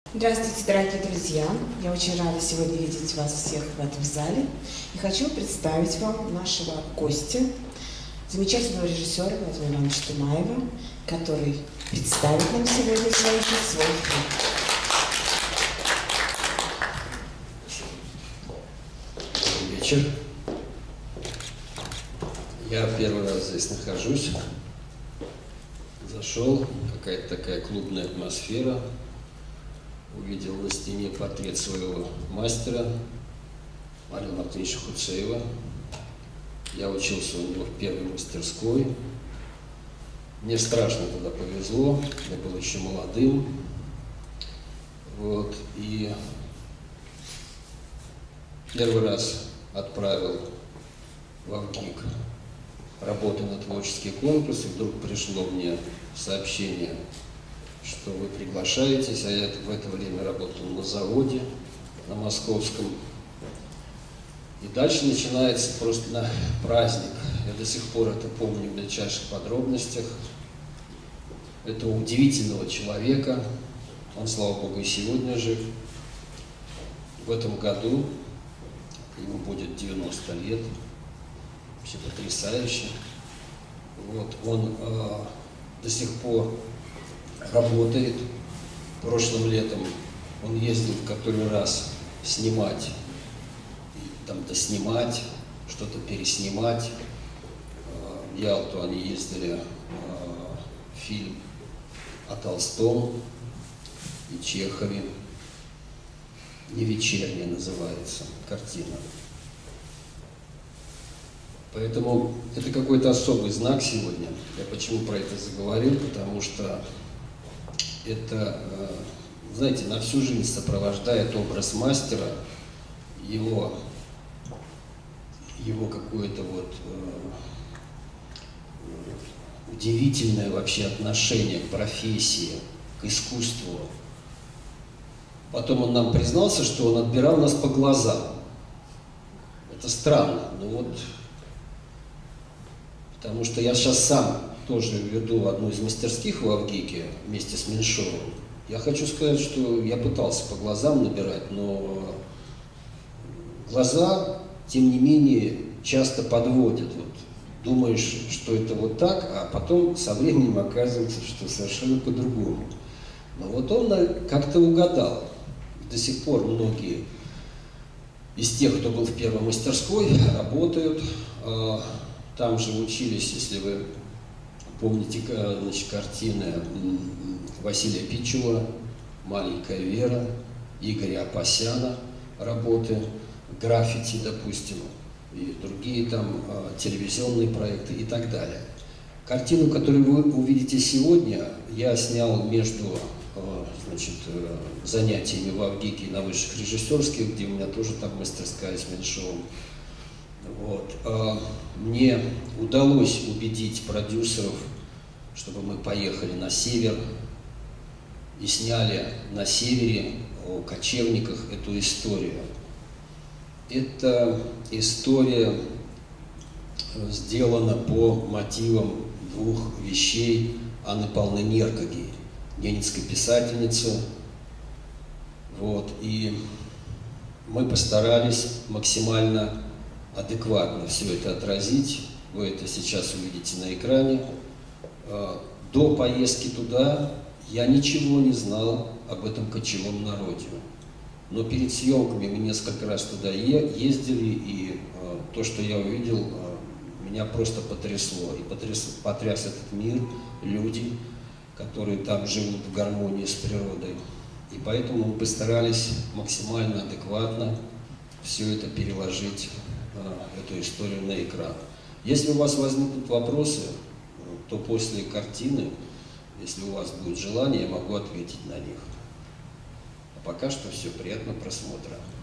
Здравствуйте, дорогие друзья! Я очень рада сегодня видеть вас всех в этом зале. И хочу представить вам нашего гостя, замечательного режиссера Владимира Ивановича Тумаева, который представит нам сегодня свой фильм. Добрый вечер. Я первый раз здесь нахожусь. Зашел, какая-то такая клубная атмосфера. Увидел на стене портрет своего мастера, Марина Мартыновича Хуцеева. Я учился у него в первой мастерской. Мне страшно туда повезло, я был еще молодым. Вот, и первый раз отправил в ВГИК работу на творческий конкурс, и вдруг пришло мне сообщение, что вы приглашаетесь, а я в это время работал на заводе, на Московском. И дальше начинается просто праздник. Я до сих пор это помню в мельчайших подробностях. Этого удивительного человека, он, слава Богу, и сегодня жив. В этом году ему будет 90 лет, вообще потрясающе. Вот, он до сих пор работает. Прошлым летом он ездил в который раз снимать, там доснимать, что-то переснимать. В Ялту они ездили, фильм о Толстом и Чехове. «Не вечерняя» называется картина. Поэтому это какой-то особый знак сегодня. Я почему про это заговорил? Потому что это, знаете, на всю жизнь сопровождает образ мастера, его какое-то вот удивительное вообще отношение к профессии, к искусству. Потом он нам признался, что он отбирал нас по глазам. Это странно, но вот, потому что я сейчас сам тоже веду одну из мастерских в ВГИКе вместе с Меньшовым. Я хочу сказать, что я пытался по глазам набирать, но глаза, тем не менее, часто подводят. Вот, думаешь, что это вот так, а потом со временем оказывается, что совершенно по-другому. Но вот он как-то угадал. До сих пор многие из тех, кто был в первой мастерской, работают. Там же учились, если вы помните, значит, картины Василия Пичула, «Маленькая Вера», Игоря Апасяна, работы, граффити, допустим, и другие там телевизионные проекты и так далее. Картину, которую вы увидите сегодня, я снял между, значит, занятиями в ВГИКе и на высших режиссерских, где у меня тоже там мастерская с Меньшовым. Вот. Мне удалось убедить продюсеров, чтобы мы поехали на север и сняли на севере о кочевниках эту историю. Эта история сделана по мотивам двух вещей Анны Павловны Неркоги, ненецкой писательницы. Вот. И мы постарались максимально адекватно все это отразить. Вы это сейчас увидите на экране. До поездки туда я ничего не знал об этом кочевом народе. Но перед съемками мы несколько раз туда ездили, и то, что я увидел, меня просто потрясло. И потряс этот мир, люди, которые там живут в гармонии с природой. И поэтому мы постарались максимально адекватно все это переложить, эту историю на экран. Если у вас возникнут вопросы, то после картины, если у вас будет желание, я могу ответить на них. А пока что все, приятного просмотра.